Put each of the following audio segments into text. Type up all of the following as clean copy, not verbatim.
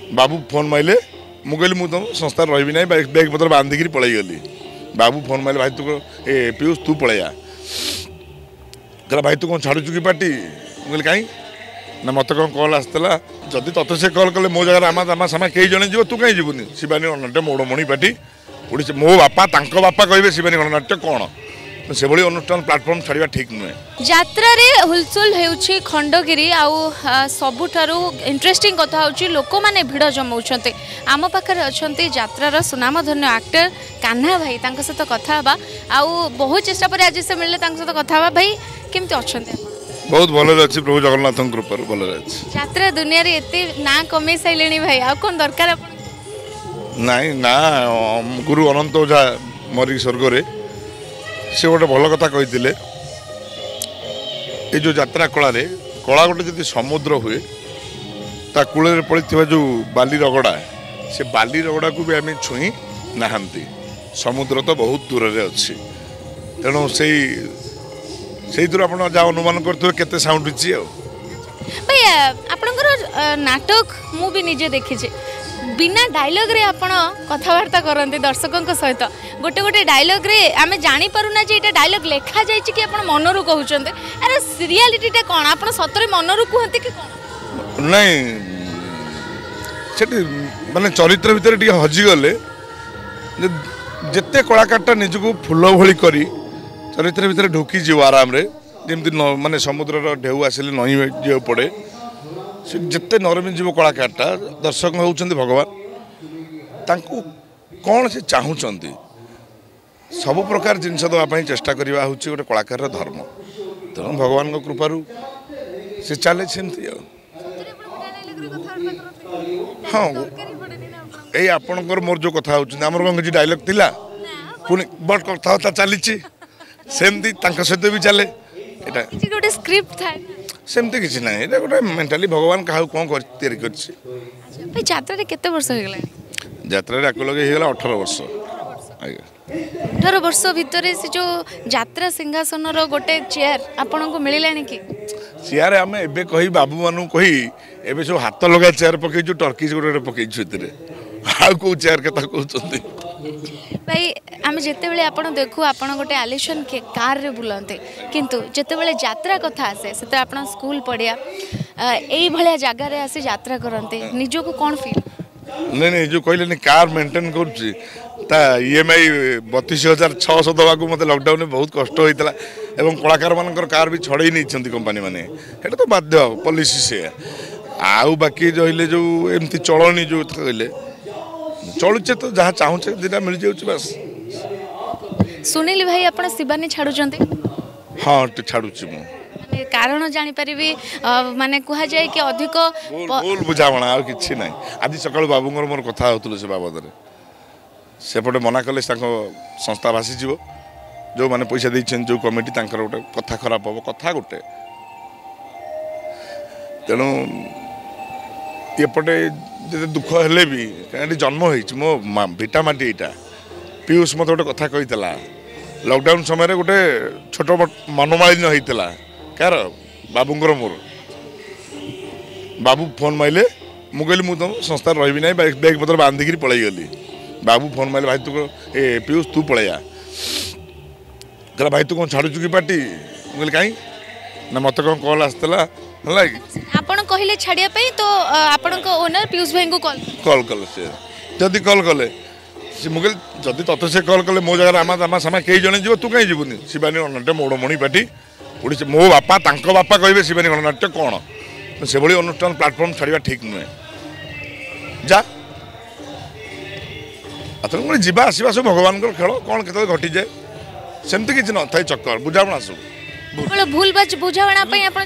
बाबू phone माइले मुझे मुझे तुम संस्था रही ना बैग पत्र बांधिकी पलि गली बाबू फोन माइले भाई तू ए पीयूष तू पलैया कहला भाई तू कौन छाड़ू कि पार्टी मुझे कहीं ना मत कौन कल आसला जदि तत से कल कले मो जगह आमा आमा सामा कई जने जीव तू कहीं जीवनी शिवानी गणनाट्य मोड़मणि पार्टी ओडिशा मो बापा बापा कहे शिवानी गणनाट्य कौन से भली अनुष्ठान प्लाटफर्म छाड़ा ठीक नुहे यात्रा रे हुलचुल हेउछि खंडगिरी आउ सबुठारु इंटरेस्टिंग कथा होछि लोक माने भिड़ जमाउछन्ते आम पाखरे अछन्ते यात्रार सुनामधन्य एक्टर कान्हा भाई तांका सहित कथा बा आउ बहुत चेष्टा पर आज से मिलले तांका सहित कथा बा भाई केमति अछन्ते बहुत भले अछि प्रभु जगन्नाथ कृपा भले अछि यात्रा दुनिया रे एते ना कमे सैलेनी भाई आ कोन दरकार अपन नाही ना गुरु अनंत ओझा मरी स्वर्ग रे से गोटे भल कथा कही ये जो यात्रा कला गोटे जब समुद्र हुए ता कूल पड़ता जो बाली रगड़ा से बाली रगड़ा को भी आम छुई नहांती समुद्र तो बहुत दूर रे अच्छी तेणु से दूर आप अनुमान करते केते साउंड अच्छी भाई आपणकर नाटक मु भी निजे देखी बिना डायलॉग रे आपण कथबार्ता करते दर्शकों सहित गोटे गोटे डायलॉग रे आमे जानी पारुना जे एटा डायलॉग लेखा जाय कि आपण मनरू कहउचंते अरे रियलिटीटा कोन आपण सतरे मनरू कहते कि कोन नहीं सेठी माने चरित्र भीतर टी हजि गले जेते कलाकारटा निजको फुल भली करी चरित्र भीतर ढुकी जीव आराम रे जेमति माने समुद्र रो ढेउ आसिले नई जे पड़े से जिते नरमी जीव कलाकारटा दर्शक होउछन्ति भगवान तांको कौन से चाहूचन्ति सब प्रकार जिनस देवाई चेष्टा करवा हूँ गोटे कलाकार धर्म तेणु भगवान कृपारू से चले सेमती हाँ यही आपणकर मोर जो कथा होमर कौन किसी डायलॉग थिला पुणी बट कथबार्ता चली सेमती सहित भी चले गोटे स्क्रिप्ट था सेमती किसी ना ये गोटे मेंटाली भगवान क्या कौन कर यात्रा केते वर्ष हो गला यात्रा आक लगे हो 18 वर्ष 18 वर्ष भितर से जो यात्रा सिंहासन रो गोटे चेयर आपन को मिललानी कि चेयर आम एबे कही बाबू मानु कही एबे सब हाथ लगा चेयर पकई जो टर्की गोटे पकई छुतरे आ को चेयर कथा कहउचंती भाई आम जिते बड़े आप देखू आप गोटे आलिशन के कार रे बुलाते किंतु जिते बड़े यात्रा कथा आसे से आप स्कूल पढ़िया यही भाया जगार आसी यात्रा करते निजको कौन फील नहीं नहीं जो कहले कार मेंटेन करुच्ची EMI 32,600 दवा को मत लॉकडाउन में बहुत कष्ट होता है कलाकार मान कार भी छड़े नहीं कंपनी मैंने तो बाध्य पॉलिसी से आउ बाकी रही जो एमती चलनी जो कहले चलुचे तो जहाँ चाहूचे दुटा मिल जाऊँ बस सुनील भाई आप शिवानी छाड़ुंट हाँ छाड़ुची मु कारण जापर माने कह जाए कि अधिक भूल बुझाणा आ कि ना आज सकाल बाबूर मोर कथा होते से बाबद सेपटे मना कले संस्था भासीज जो मैंने पैसा देते जो कमिटी गोटे कथा खराब हम कथा गोटे तेणु एपटे जिते दुख हेले भी कहीं जन्म हो मो भिटा माटी यहाँ पीयूष मत गोटे कथा कही लॉकडाउन समय गोटे छोट मनोमालिन्य होता कार बाबूर मोर बाबू फोन माइले मुझे मुझे तुम संस्था रही ना बैग पत्र बांधिकी पलि गली बाबू फोन माइले भाई तू ए पीयूष तू पलैया कहला भाई तू कौन छाड़ू कि पार्टी मुझे कहीं ना मत कौन कल आसला आपण कहले छाड़िया पे तो आपण को ओनर पीयूष भाई को कॉल कले से जदि कॉल कले से मुझे जदि तत से कॉल कले मो जगह आमा आमा सामा कई जने जीव तू कहीं जीवनी शिवानी गणनाट्य मोड़मणि पार्टी ओडिशा मो बापा बापा कहे शिवानी गणनाट्य कौन से भली अनुष्ठान प्लाटफर्म छाड़ा ठीक नुहे जा आतंक जीवा आसवा सब भगवान खेल कौन के घटी जाए सेमती किसी न था चक्कर बुझाणा सब भूल बुझाणा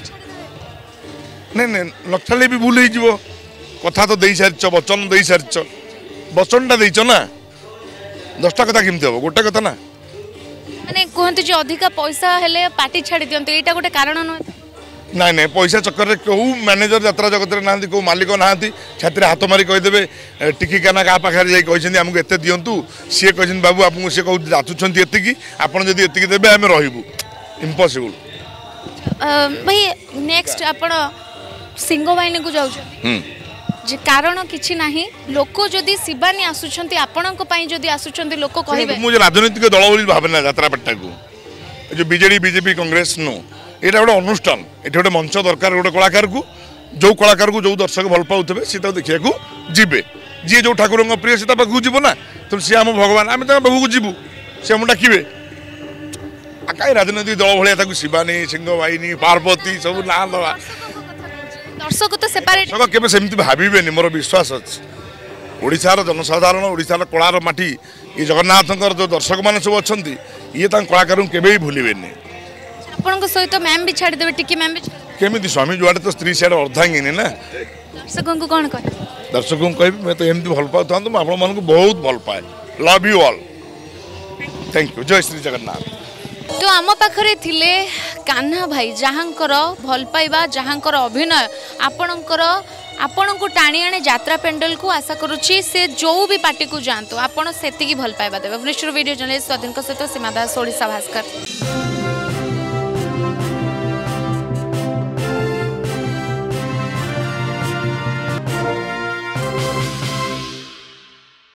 नहीं नहीं नक्साले भी भूल हो कथा तो दे सारी वचन दे सारी वचनटा देच ना 10टा कथा केमती हम गोटे कथा ना माने कहते जो अधिका पैसा हेले पार्टी छाड़ी दियंते एटा गोटे कारण नुहे नाई नाई पैसा चक्कर में कौ मैनेजर यात्रा जगत में ना कौ मालिक ना छाती हाथ मारी कहीदेवे टिकिकाना क्या पाखे जाइए आमको एत दिंतु सी कह बाबू आपको सी कह जाचुंट एति आपड़ जब एति देवे आम रही इम्पॉसिबल भाई नेक्स्ट आपण सिंह बाहिनी को जाऊ जे कारण किछि नाही लोक जदि शिवानी आसुछंती आपणक पई जदि आसुछंती लोक कहबे मुझे राजनीतिक दल बोली भावना यात्रा पेटा को जो बीजेडी बीजेपी कांग्रेस नो ये गोटे अनुष्ठान ये गोटे मंच दरकार गोटे कलाकार को जो कलाकार को जो दर्शक भल पाऊे सी देखा जीवे जी जो ठाकुर प्रिय सी पाखु जीव ना तो सी आम भगवान आम पाखु जीवु सी आम डाके कहीं राजनीतिक दल भाया शिवानी सिंह वाहिनी पार्वती सब ना दवा दर्शक तो सेपरेट केवे सेमती भावे मोर विश्वास अच्छे ओडिशार जनसाधारण ओडिशार कलार माटी ये जगन्नाथ जो दर्शक मान सब अच्छा ये कलाकार केवे भूलिबे आपन सहित मैम भी छाड़ देबे टिकी मैम भी केमी स्वामी जुआड़े तो स्त्री सियाड़ अर्धांगिनी ना दर्शकों को कौन कहे दर्शकों को कह मैं तो एमती भल पाता तो आप बहुत भल पाए love you all thank you जय श्री जगन्नाथ। तो आम पाखरे थिले कान्हा भाई जहाँकर भल पाइबा जहाँकर अभिनय आपणकर आपण को टाणी आने यात्रा पेंडल को आशा करुच्ची से जो भी पार्टी को जातु आपण से भल पाइबा देवे। भुवनेश्वर वीडियो जर्नलिस्ट स्वाधीन सहित सीमा दास ओडिशा भास्कर।